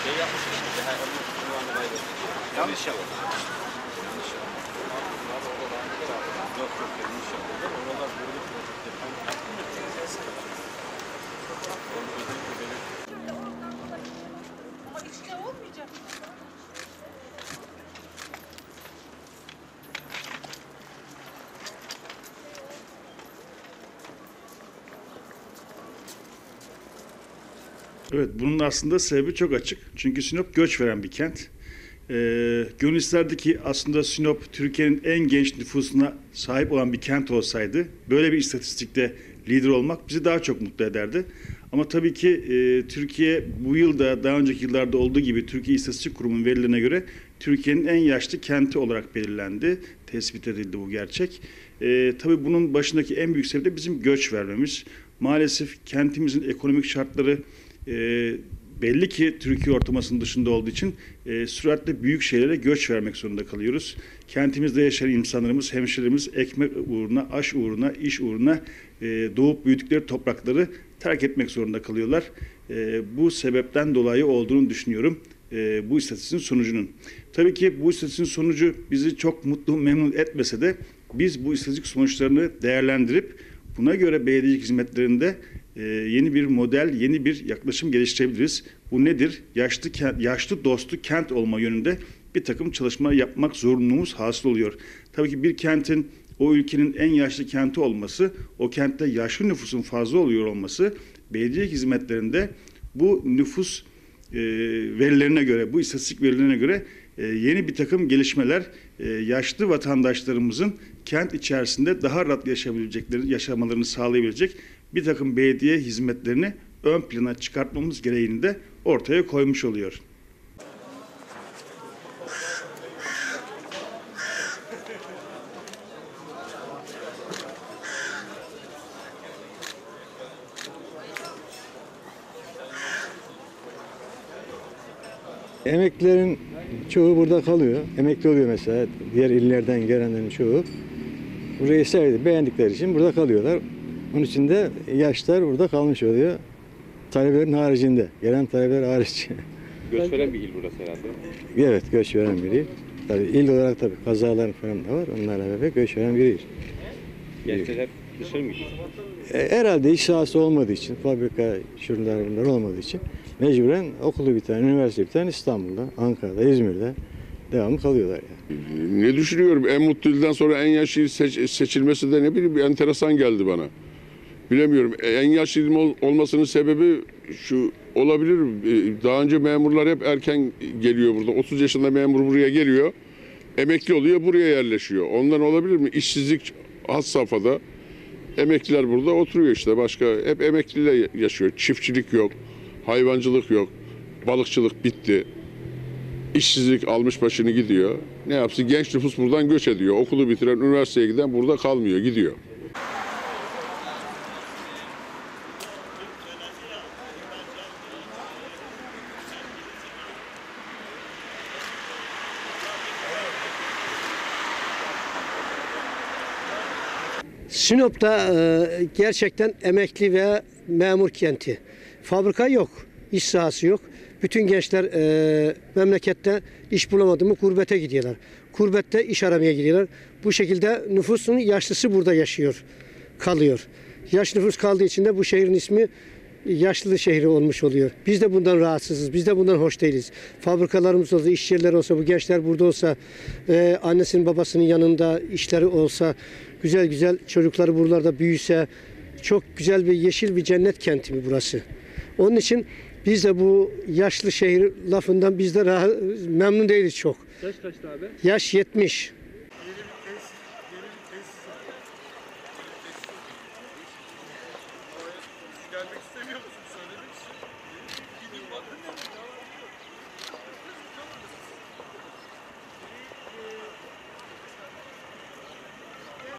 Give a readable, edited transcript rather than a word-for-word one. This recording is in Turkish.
Şey yapmışlar. Yanlış yapıldı. Yok yok yanlış yapıldı. Oralar böyle Ama içine olmayacak. Evet, bunun aslında sebebi çok açık. Çünkü Sinop göç veren bir kent. Gönül isterdi ki aslında Sinop Türkiye'nin en genç nüfusuna sahip olan bir kent olsaydı, böyle bir istatistikte lider olmak bizi daha çok mutlu ederdi. Ama tabii ki Türkiye bu yılda daha önceki yıllarda olduğu gibi Türkiye İstatistik Kurumu'nun verilerine göre Türkiye'nin en yaşlı kenti olarak belirlendi. Tespit edildi bu gerçek. Tabii bunun başındaki en büyük sebebi de bizim göç vermemiz. Maalesef kentimizin ekonomik şartları belli ki Türkiye ortalamasının dışında olduğu için süratle büyük şehirlere göç vermek zorunda kalıyoruz. Kentimizde yaşayan insanlarımız, hemşehrilerimiz ekmek uğruna, aş uğruna, iş uğruna doğup büyüdükleri toprakları terk etmek zorunda kalıyorlar. Bu sebepten dolayı olduğunu düşünüyorum bu istatistiğin sonucunun. Tabii ki bu istatistiğin sonucu bizi çok mutlu, memnun etmese de biz bu istatistik sonuçlarını değerlendirip buna göre belediyecilik hizmetlerinde yeni bir model, yeni bir yaklaşım geliştirebiliriz. Bu nedir? Yaşlı dostu kent olma yönünde bir takım çalışmalar yapmak zorunluluğumuz hasıl oluyor. Tabii ki bir kentin o ülkenin en yaşlı kenti olması, o kentte yaşlı nüfusun fazla oluyor olması, belediyecilik hizmetlerinde bu nüfus verilerine göre, bu istatistik verilerine göre yeni bir takım gelişmeler yaşlı vatandaşlarımızın kent içerisinde daha rahat yaşamalarını sağlayabilecek bir takım belediye hizmetlerini ön plana çıkartmamız gereğini de ortaya koymuş oluyor. Emeklilerin çoğu burada kalıyor. Emekli oluyor mesela. Diğer illerden gelenlerin çoğu. Burayı sevdi, beğendikleri için burada kalıyorlar. Onun için de yaşlar burada kalmış oluyor. Talebelerin haricinde, gelen talebeler hariç. göç veren bir il burası herhalde. Evet, göç veren bir il. Tabii il olarak tabii kazalar falan da var. Onlarla beraber göç veren bir il. Gençler dışarı mı gidiyor? Herhalde iş sahası olmadığı için, fabrika, şuralar bunlar olmadığı için mecburen okulu biten, üniversite biten İstanbul'da, Ankara'da, İzmir'de devamlı kalıyorlar yani. Ne düşünüyorum? En mutlu ilden sonra en yaşlı il seçilmesi de ne bileyim bir enteresan geldi bana. Bilemiyorum. En yaşlı il olmasının sebebi şu olabilir. Daha önce memurlar hep erken geliyor burada. 30 yaşında memur buraya geliyor. Emekli oluyor, buraya yerleşiyor. Ondan olabilir mi? İşsizlik had safhada. Emekliler burada oturuyor işte. Başka hep emekliyle yaşıyor. Çiftçilik yok, hayvancılık yok, balıkçılık bitti. İşsizlik almış başını gidiyor. Ne yapsın? Genç nüfus buradan göç ediyor. Okulu bitiren, üniversiteye giden burada kalmıyor, gidiyor. Sinop'ta gerçekten emekli ve memur kenti. Fabrika yok, iş sahası yok. Bütün gençler memlekette iş bulamadı mı gurbete gidiyorlar. Gurbette iş aramaya gidiyorlar. Bu şekilde nüfusun yaşlısı burada yaşıyor, kalıyor. Yaş nüfus kaldığı için de bu şehrin ismi yaşlı şehri olmuş oluyor. Biz de bundan rahatsızız, biz de bundan hoş değiliz. Fabrikalarımız olsa, iş yerleri olsa, bu gençler burada olsa, annesinin babasının yanında işleri olsa, güzel güzel çocukları buralarda büyüse, çok güzel bir yeşil bir cennet kenti mi burası? Onun için biz de bu yaşlı şehir lafından biz de memnun değiliz çok. Yaş kaçtı abi? Yaş 70. Gelmek istemiyor musun? Söylemek için.